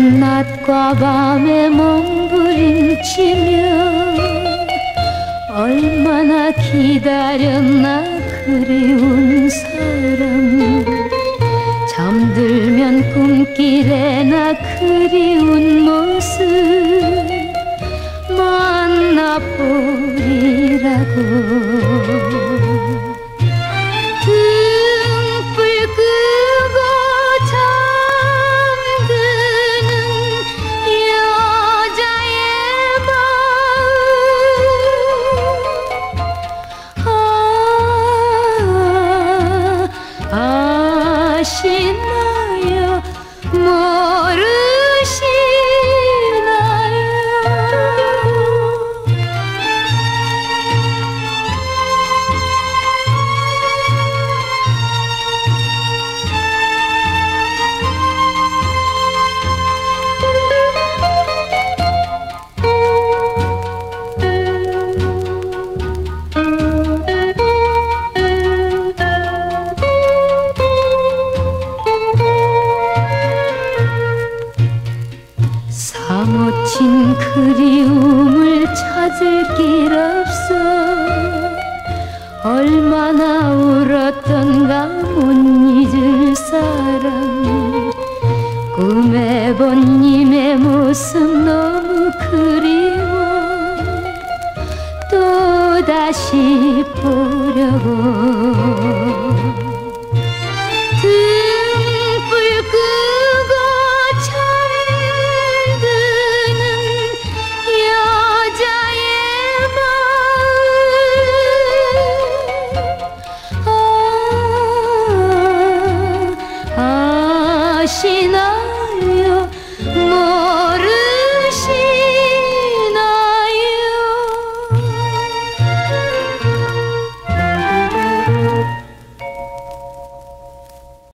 낮과 밤에 몸부림치며 얼마나 기다렸나 그리운 사람. 잠들면 꿈길에 나 그리운 모습 만나보리라고. 등불 끄고 잠드는 여자의 마음 아시나요 모르시나요. 사무친 그리움을 찾을 길 없어. 얼마나 울었던가 못 잊을 사람. 꿈에 본 님의 모습 너무 그리워 또다시 보려고. 등불 끄고 잠드는 여자의 마음 아시나요